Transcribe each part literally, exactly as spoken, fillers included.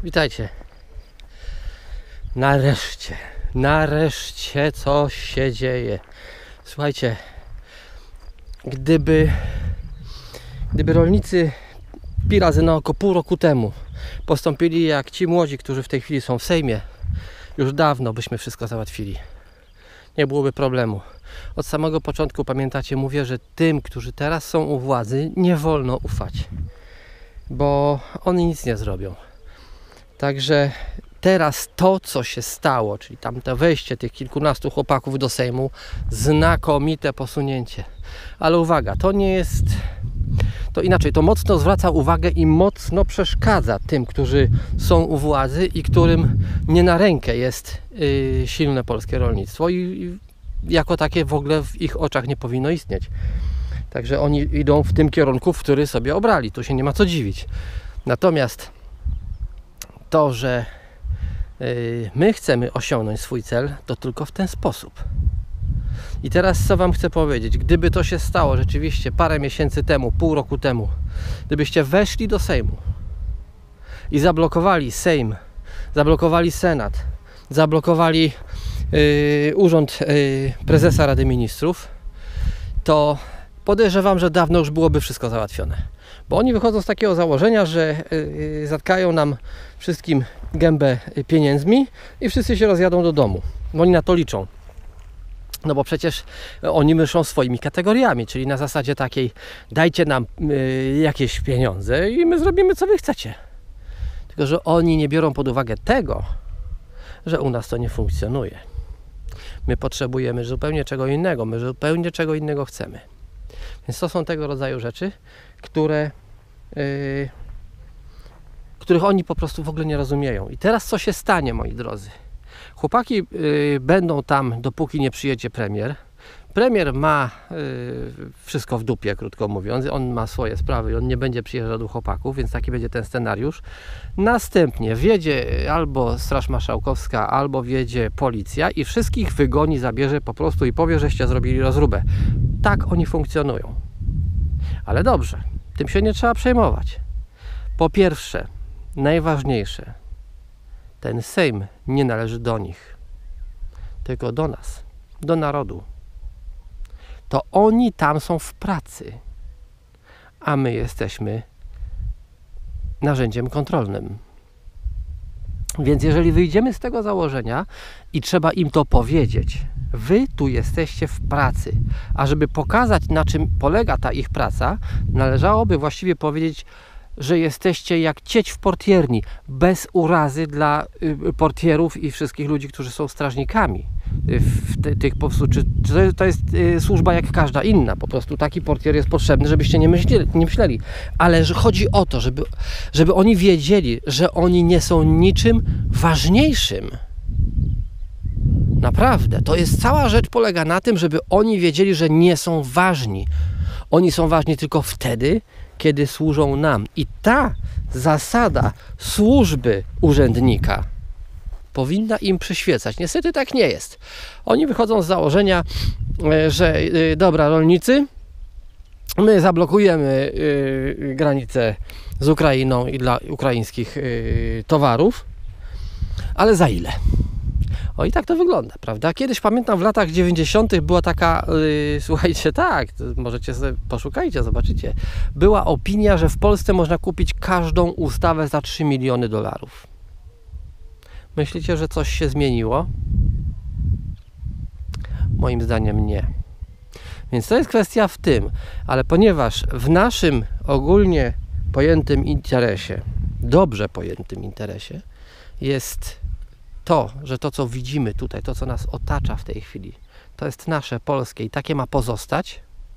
Witajcie. Nareszcie, nareszcie coś się dzieje. Słuchajcie, gdyby, gdyby rolnicy pi razy na oko pół roku temu postąpili jak ci młodzi, którzy w tej chwili są w Sejmie, już dawno byśmy wszystko załatwili. Nie byłoby problemu. Od samego początku, pamiętacie, mówię, że tym, którzy teraz są u władzy, nie wolno ufać, bo oni nic nie zrobią. Także teraz to, co się stało, czyli tamte wejście tych kilkunastu chłopaków do Sejmu, znakomite posunięcie. Ale uwaga, to nie jest... To inaczej, to mocno zwraca uwagę i mocno przeszkadza tym, którzy są u władzy i którym nie na rękę jest yy, silne polskie rolnictwo i, i jako takie w ogóle w ich oczach nie powinno istnieć. Także oni idą w tym kierunku, w który sobie obrali. Tu się nie ma co dziwić. Natomiast to, że yy, my chcemy osiągnąć swój cel, to tylko w ten sposób. I teraz co Wam chcę powiedzieć? Gdyby to się stało rzeczywiście parę miesięcy temu, pół roku temu, gdybyście weszli do Sejmu i zablokowali Sejm, zablokowali Senat, zablokowali yy, Urząd yy, Prezesa Rady Ministrów, to podejrzewam, że dawno już byłoby wszystko załatwione. Bo oni wychodzą z takiego założenia, że yy, zatkają nam wszystkim gębę pieniędzmi i wszyscy się rozjadą do domu. Bo oni na to liczą. No bo przecież oni myślą swoimi kategoriami, czyli na zasadzie takiej: dajcie nam y, jakieś pieniądze i my zrobimy, co wy chcecie. Tylko że oni nie biorą pod uwagę tego, że u nas to nie funkcjonuje. My potrzebujemy zupełnie czego innego, my zupełnie czego innego chcemy. Więc to są tego rodzaju rzeczy, które, y, których oni po prostu w ogóle nie rozumieją. I teraz co się stanie, moi drodzy? Chłopaki y, będą tam, dopóki nie przyjedzie premier. Premier ma y, wszystko w dupie, krótko mówiąc. On ma swoje sprawy i on nie będzie przyjeżdżał do chłopaków, więc taki będzie ten scenariusz. Następnie wjedzie albo Straż Marszałkowska, albo wjedzie policja i wszystkich wygoni, zabierze po prostu i powie, żeście zrobili rozróbę. Tak oni funkcjonują. Ale dobrze, tym się nie trzeba przejmować. Po pierwsze, najważniejsze, ten Sejm nie należy do nich, tylko do nas, do narodu. To oni tam są w pracy, a my jesteśmy narzędziem kontrolnym. Więc jeżeli wyjdziemy z tego założenia i trzeba im to powiedzieć, wy tu jesteście w pracy, a żeby pokazać, na czym polega ta ich praca, należałoby właściwie powiedzieć, że jesteście jak cieć w portierni, bez urazy dla y, portierów i wszystkich ludzi, którzy są strażnikami. Y, w te, tych, po prostu, czy, czy to jest y, służba jak każda inna, po prostu taki portier jest potrzebny, żebyście nie myśleli, nie myśleli. Ale że chodzi o to, żeby, żeby oni wiedzieli, że oni nie są niczym ważniejszym. Naprawdę, to jest cała rzecz polega na tym, żeby oni wiedzieli, że nie są ważni. Oni są ważni tylko wtedy, kiedy służą nam. I ta zasada służby urzędnika powinna im przyświecać. Niestety tak nie jest. Oni wychodzą z założenia, że dobra, rolnicy, my zablokujemy granicę z Ukrainą i dla ukraińskich towarów, ale za ile? O i tak to wygląda, prawda? Kiedyś pamiętam w latach dziewięćdziesiątych była taka, yy, słuchajcie, tak, możecie sobie poszukajcie, zobaczycie. Była opinia, że w Polsce można kupić każdą ustawę za trzy miliony dolarów. Myślicie, że coś się zmieniło? Moim zdaniem nie. Więc to jest kwestia w tym, ale ponieważ w naszym ogólnie pojętym interesie, dobrze pojętym interesie, jest to, że to, co widzimy tutaj, to, co nas otacza w tej chwili, to jest nasze, polskie i takie ma pozostać,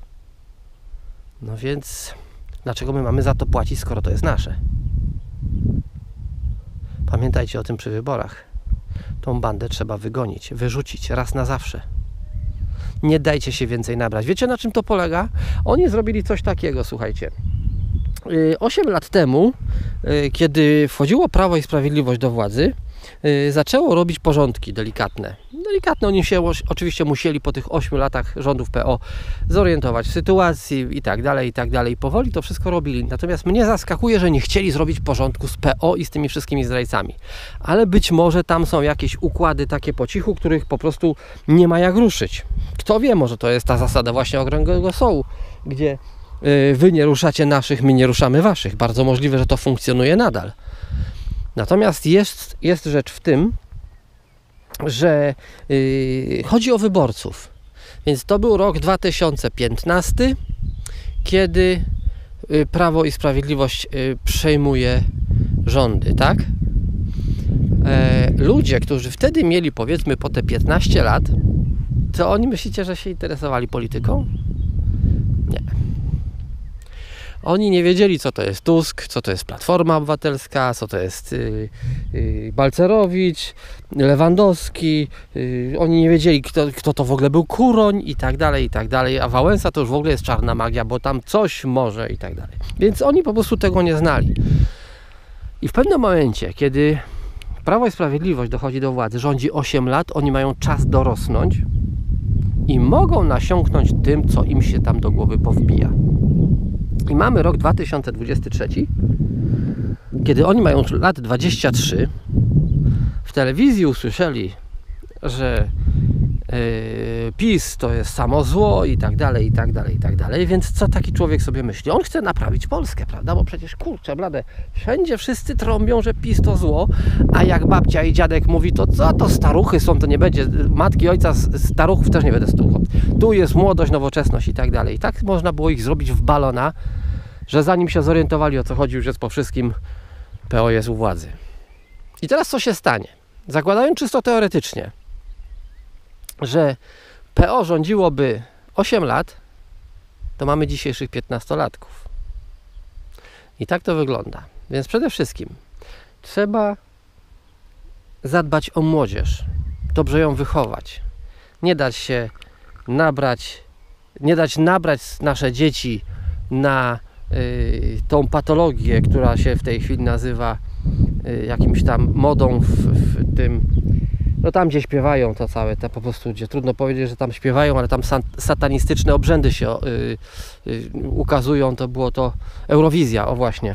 no więc dlaczego my mamy za to płacić, skoro to jest nasze? Pamiętajcie o tym przy wyborach. Tą bandę trzeba wygonić, wyrzucić raz na zawsze. Nie dajcie się więcej nabrać. Wiecie, na czym to polega? Oni zrobili coś takiego, słuchajcie. osiem lat temu, kiedy wchodziło Prawo i Sprawiedliwość do władzy, yy, zaczęło robić porządki delikatne. Delikatne oni się oczywiście musieli po tych ośmiu latach rządów P O zorientować w sytuacji i tak dalej, i tak dalej. Powoli to wszystko robili. Natomiast mnie zaskakuje, że nie chcieli zrobić porządku z P O i z tymi wszystkimi zdrajcami. Ale być może tam są jakieś układy takie po cichu, których po prostu nie ma jak ruszyć. Kto wie, może to jest ta zasada właśnie okrągłego stołu, gdzie yy, wy nie ruszacie naszych, my nie ruszamy waszych. Bardzo możliwe, że to funkcjonuje nadal. Natomiast jest, jest rzecz w tym, że yy, chodzi o wyborców. Więc to był rok dwa tysiące piętnasty, kiedy yy, Prawo i Sprawiedliwość yy, przejmuje rządy, tak? E, ludzie, którzy wtedy mieli powiedzmy po te piętnaście lat, to oni myślicie, że się interesowali polityką? Nie. Oni nie wiedzieli, co to jest Tusk, co to jest Platforma Obywatelska, co to jest yy, yy, Balcerowicz, Lewandowski. Yy, oni nie wiedzieli, kto, kto to w ogóle był Kuroń i tak dalej, i tak dalej. A Wałęsa to już w ogóle jest czarna magia, bo tam coś może i tak dalej. Więc oni po prostu tego nie znali. I w pewnym momencie, kiedy Prawo i Sprawiedliwość dochodzi do władzy, rządzi osiem lat, oni mają czas dorosnąć i mogą nasiąknąć tym, co im się tam do głowy powbija. I mamy rok dwa tysiące dwudziesty trzeci, kiedy oni mają lat dwadzieścia trzy, w telewizji usłyszeli, że yy, PiS to jest samo zło i tak dalej, i tak dalej, i tak dalej. Więc co taki człowiek sobie myśli? On chce naprawić Polskę, prawda? Bo przecież kurczę blade, wszędzie wszyscy trąbią, że PiS to zło, a jak babcia i dziadek mówi, to co to staruchy są, to nie będzie, matki, ojca, staruchów też nie będę słuchał. Tu jest młodość, nowoczesność i tak dalej. I tak można było ich zrobić w balona, że zanim się zorientowali, o co chodzi, już jest po wszystkim, P O jest u władzy. I teraz co się stanie? Zakładając czysto teoretycznie, że P O rządziłoby osiem lat, to mamy dzisiejszych piętnastolatków. I tak to wygląda. Więc przede wszystkim trzeba zadbać o młodzież, dobrze ją wychować, nie dać się nabrać, nie dać nabrać nasze dzieci na y, tą patologię, która się w tej chwili nazywa y, jakimś tam modą w, w tym, no tam gdzie śpiewają to całe, te po prostu, gdzie trudno powiedzieć, że tam śpiewają, ale tam satanistyczne obrzędy się y, y, ukazują, to było to Eurowizja, o właśnie.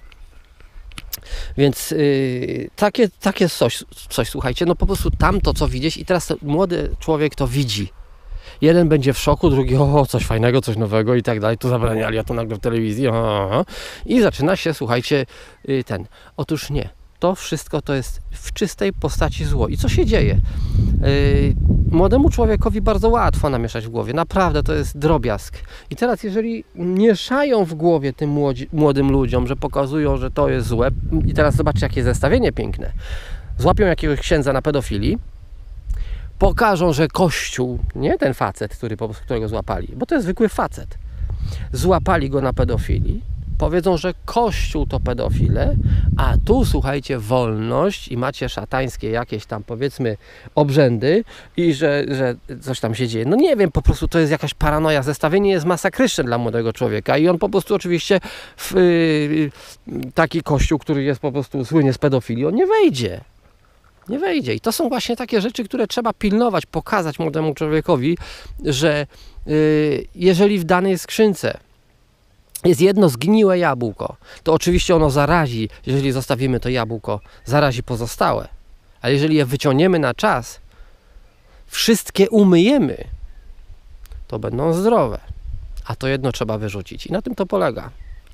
Więc yy, takie, takie coś, coś, słuchajcie, no po prostu tam to, co widzieć i teraz młody człowiek to widzi. Jeden będzie w szoku, drugi, o, coś fajnego, coś nowego i tak dalej, tu zabraniali, a tu nagle w telewizji, o, o. I zaczyna się, słuchajcie, yy, ten. Otóż nie. To wszystko to jest w czystej postaci zło. I co się dzieje? Yy, młodemu człowiekowi bardzo łatwo namieszać w głowie. Naprawdę to jest drobiazg. I teraz jeżeli mieszają w głowie tym młodzi, młodym ludziom, że pokazują, że to jest złe, i teraz zobaczcie, jakie zestawienie piękne. Złapią jakiegoś księdza na pedofilii, pokażą, że Kościół, nie ten facet, który, którego złapali, bo to jest zwykły facet, złapali go na pedofilii, powiedzą, że Kościół to pedofile, a tu, słuchajcie, wolność i macie szatańskie jakieś tam, powiedzmy, obrzędy i że, że coś tam się dzieje. No nie wiem, po prostu to jest jakaś paranoja. Zestawienie jest masakryczne dla młodego człowieka i on po prostu oczywiście w yy, taki Kościół, który jest po prostu słynie z pedofilii, on nie wejdzie. Nie wejdzie. I to są właśnie takie rzeczy, które trzeba pilnować, pokazać młodemu człowiekowi, że yy, jeżeli w danej skrzynce jest jedno zgniłe jabłko, to oczywiście ono zarazi, jeżeli zostawimy to jabłko, zarazi pozostałe. Ale jeżeli je wyciągniemy na czas, wszystkie umyjemy, to będą zdrowe. A to jedno trzeba wyrzucić. I na tym to polega.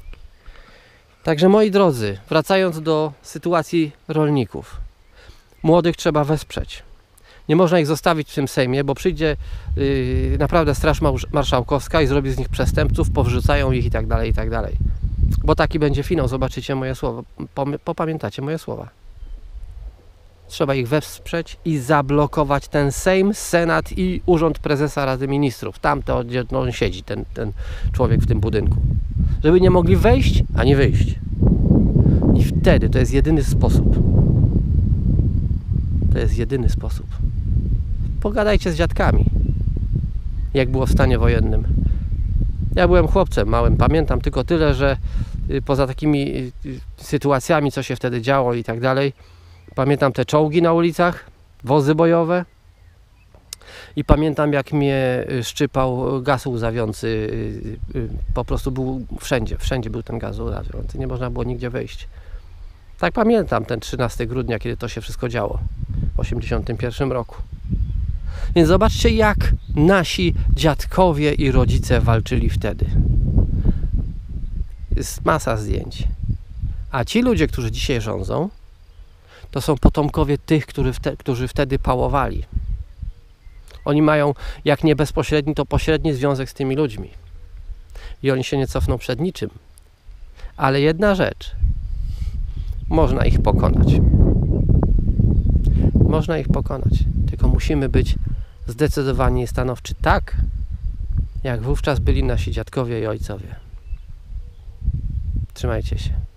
Także moi drodzy, wracając do sytuacji rolników. Młodych trzeba wesprzeć. Nie można ich zostawić w tym Sejmie, bo przyjdzie yy, naprawdę Straż Marszałkowska i zrobi z nich przestępców, powrzucają ich i tak dalej, i tak dalej. Bo taki będzie finał, zobaczycie moje słowa, popamiętacie moje słowa. Trzeba ich wesprzeć i zablokować ten Sejm, Senat i Urząd Prezesa Rady Ministrów. Tam to, gdzie on siedzi, ten, ten człowiek w tym budynku. Żeby nie mogli wejść, ani wyjść. I wtedy to jest jedyny sposób. To jest jedyny sposób. Pogadajcie z dziadkami, jak było w stanie wojennym. Ja byłem chłopcem małym, pamiętam tylko tyle, że poza takimi sytuacjami, co się wtedy działo i tak dalej, Pamiętam te czołgi na ulicach, wozy bojowe. I pamiętam, jak mnie szczypał gaz łzawiący. Po prostu był wszędzie, wszędzie był ten gaz łzawiący. Nie można było nigdzie wejść. Tak pamiętam ten trzynastego grudnia, kiedy to się wszystko działo w osiemdziesiątym pierwszym roku. Więc zobaczcie, jak nasi dziadkowie i rodzice walczyli wtedy. Jest masa zdjęć. A ci ludzie, którzy dzisiaj rządzą, to są potomkowie tych, którzy, wte, którzy wtedy pałowali. Oni mają, jak nie bezpośredni, to pośredni związek z tymi ludźmi. I oni się nie cofną przed niczym. Ale jedna rzecz. Można ich pokonać. Można ich pokonać. Tylko musimy być zdecydowani i stanowczy, tak jak wówczas byli nasi dziadkowie i ojcowie. Trzymajcie się.